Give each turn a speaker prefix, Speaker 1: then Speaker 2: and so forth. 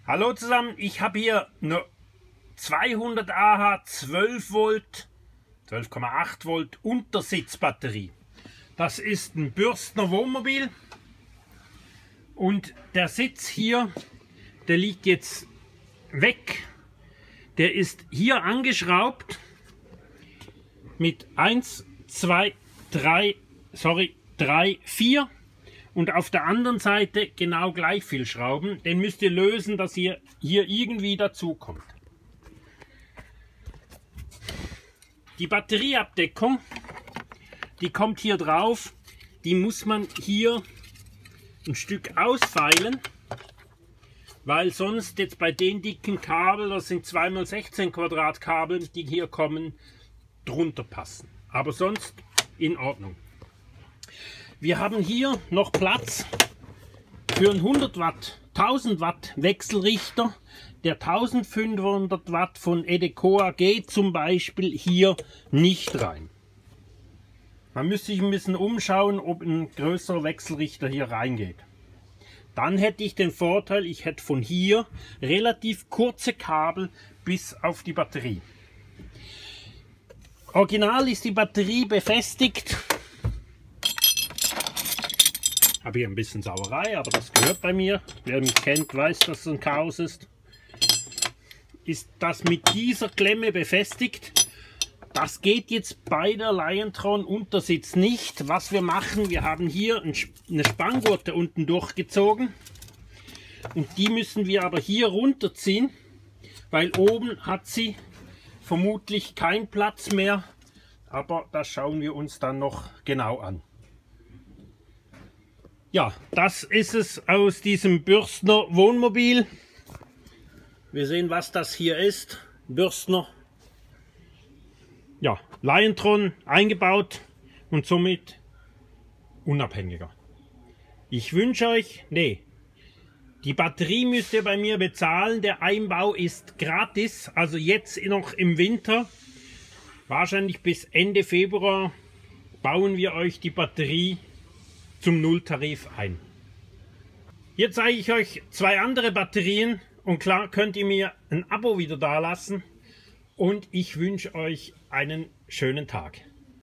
Speaker 1: Hallo zusammen, ich habe hier eine 200 Ah 12 Volt, 12,8 Volt Untersitzbatterie. Das ist ein Bürstner Wohnmobil und der Sitz hier, der liegt jetzt weg. Der ist hier angeschraubt mit 1, 2, 3, 4 und auf der anderen Seite genau gleich viel Schrauben. Den müsst ihr lösen, dass ihr hier irgendwie dazu kommt. Die Batterieabdeckung, die kommt hier drauf. Die muss man hier ein Stück ausfeilen, weil sonst jetzt bei den dicken Kabel, das sind 2x16 Quadrat Kabel, die hier kommen, drunter passen. Aber sonst in Ordnung. Wir haben hier noch Platz für einen 100 Watt, 1000 Watt Wechselrichter. Der 1500 Watt von Edecoa geht zum Beispiel hier nicht rein. Man müsste sich ein bisschen umschauen, ob ein größerer Wechselrichter hier reingeht. Dann hätte ich den Vorteil, ich hätte von hier relativ kurze Kabel bis auf die Batterie. Original ist die Batterie befestigt. Habe hier ein bisschen Sauerei, aber das gehört bei mir. Wer mich kennt, weiß, dass es ein Chaos ist. Ist das mit dieser Klemme befestigt. Das geht jetzt bei der Liontron Untersitz nicht. Was wir machen, wir haben hier eine Spanngurte unten durchgezogen. Und die müssen wir aber hier runterziehen, weil oben hat sie vermutlich keinen Platz mehr. Aber das schauen wir uns dann noch genau an. Ja, das ist es aus diesem Bürstner Wohnmobil. Wir sehen, was das hier ist. Bürstner. Ja, Liontron eingebaut und somit unabhängiger. Ich wünsche euch, die Batterie müsst ihr bei mir bezahlen. Der Einbau ist gratis, also jetzt noch im Winter. Wahrscheinlich bis Ende Februar bauen wir euch die Batterie zum Nulltarif ein. Hier zeige ich euch zwei andere Batterien und klar könnt ihr mir ein Abo wieder dalassen und ich wünsche euch einen schönen Tag.